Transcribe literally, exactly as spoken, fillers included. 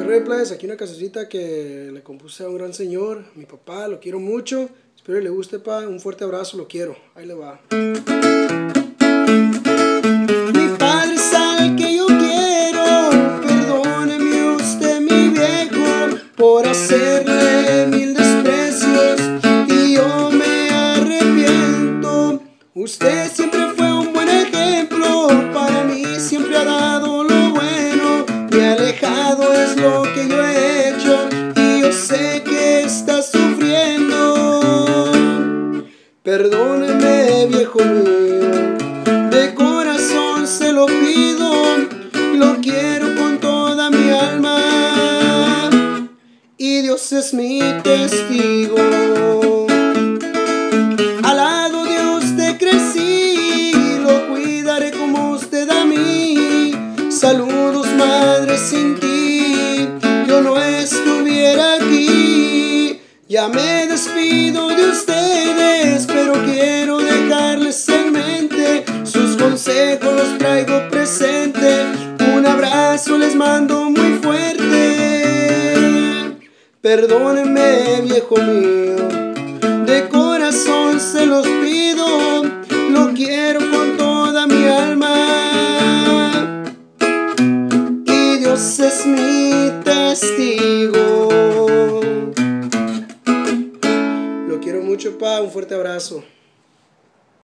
Rey Playas, aquí una cancioncita que le compuse a un gran señor, mi papá, lo quiero mucho. Espero que le guste, pa. Un fuerte abrazo, lo quiero. Ahí le va. Mi padre es al que yo quiero, perdóneme usted, mi viejo, por hacerle mil desprecios y yo me arrepiento. Usted siempre fue un buen ejemplo, para mí siempre ha dado lo bueno, y alejado es lo que yo he hecho y yo sé que está sufriendo. Perdóneme, viejo mío, de corazón se lo pido, lo quiero con toda mi alma y Dios es mi testigo. Al lado de usted crecí, lo cuidaré como usted a mí. Saludos, madre, sin ti yo no estuviera aquí. Ya me despido de ustedes, pero quiero dejarles en mente sus consejos, los traigo presente. Un abrazo les mando muy fuerte. Perdónenme, viejo mío, de corazón se los pido, lo quiero con toda mi alma y Dios es mi testigo. Lo quiero mucho, pa, un fuerte abrazo.